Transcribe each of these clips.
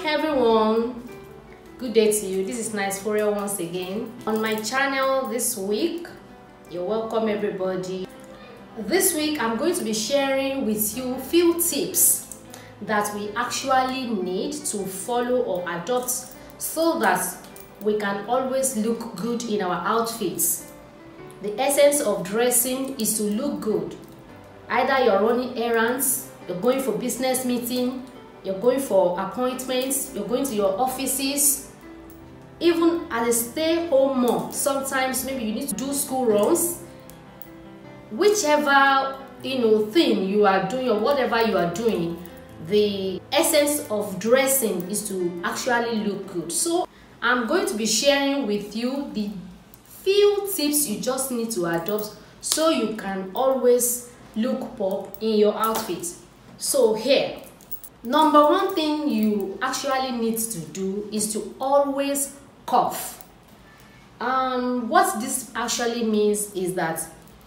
everyone, good day to you. This is Nicephoria once again on my channel this week. You're welcome everybody. This week I'm going to be sharing with you few tips that we actually need to follow or adopt so that we can always look good in our outfits. The essence of dressing is to look good. Either you're running errands, you're going for business meeting, you're going for appointments, you're going to your offices, even as a stay-home mom, sometimes maybe you need to do school runs. Whichever thing you are doing or whatever you are doing, the essence of dressing is to actually look good. So I'm going to be sharing with you the few tips you just need to adopt so you can always look pop in your outfit. So here, number one thing you actually need to do is to always cuff. What this actually means is that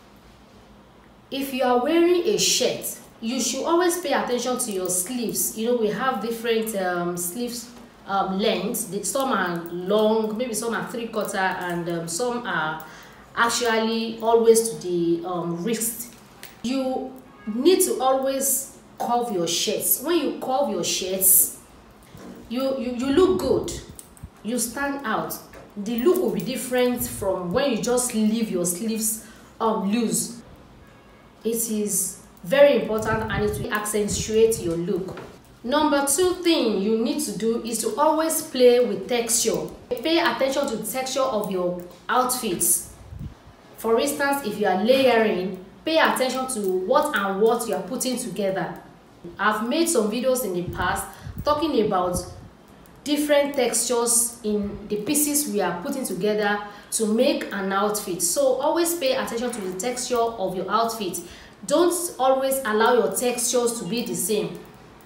if you are wearing a shirt, you should always pay attention to your sleeves. We have different sleeves lengths. Some are long, maybe some are 3/4, and some are actually always to the wrist. You need to always curve your shirts. When you curve your shirts, you look good, you stand out. The look will be different from when you just leave your sleeves loose. It is very important and it will accentuate your look. Number two thing you need to do is to always play with texture. Pay attention to the texture of your outfits. For instance, if you are layering, pay attention to what you are putting together. I've made some videos in the past talking about different textures in the pieces we are putting together to make an outfit. So always pay attention to the texture of your outfit. Don't always allow your textures to be the same.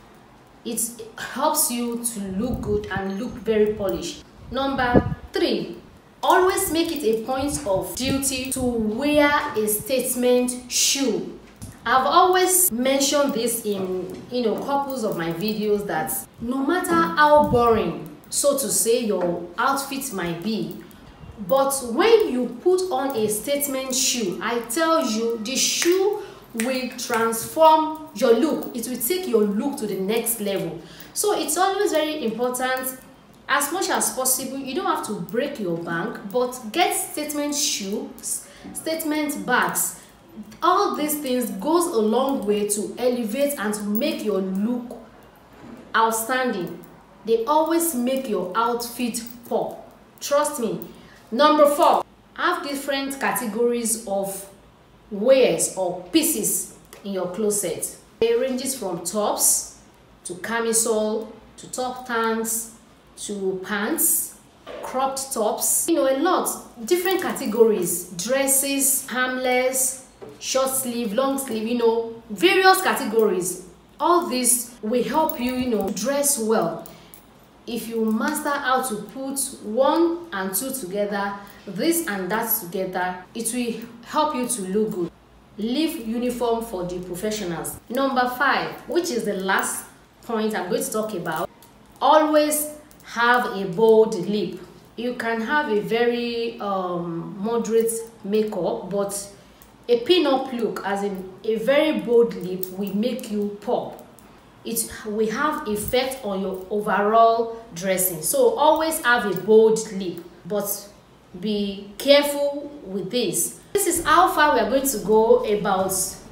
It helps you to look good and look very polished. Number three, always make it a point of duty to wear a statement shoe. I've always mentioned this in couples of my videos that no matter how boring, so to say, your outfit might be, but when you put on a statement shoe, I tell you, the shoe will transform your look. It will take your look to the next level. So it's always very important, as much as possible, you don't have to break your bank, but get statement shoes, statement bags. All these things goes a long way to elevate and to make your look outstanding. They always make your outfit pop. Trust me. Number four, have different categories of wears or pieces in your closet. It ranges from tops to camisole to top tanks to pants, cropped tops, a lot, different categories, dresses, armless, short sleeve, long sleeve, various categories. All this will help you, dress well. If you master how to put one and two together, this and that together, it will help you to look good. Leave uniform for the professionals. Number five, which is the last point I'm going to talk about, always have a bold lip. You can have a very moderate makeup, but a pin-up look, as in a very bold lip, will make you pop. It will have effect on your overall dressing. So always have a bold lip, but be careful with this. This is how far we are going to go about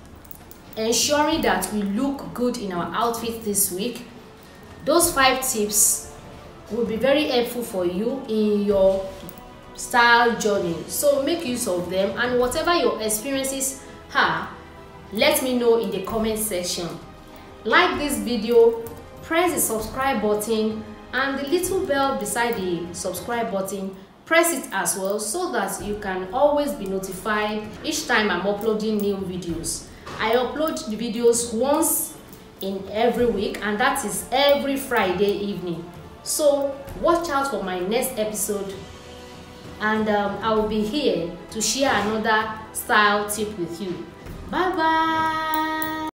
ensuring that we look good in our outfit this week. Those 5 tips will be very helpful for you in your style journey. So make use of them, and whatever your experiences are, let me know in the comment section. Like this video, press the subscribe button, and the little bell beside the subscribe button, press it as well, so that you can always be notified each time I'm uploading new videos. I upload the videos once in every week, and that is every Friday evening. So watch out for my next episode, and I will be here to share another style tip with you. Bye bye.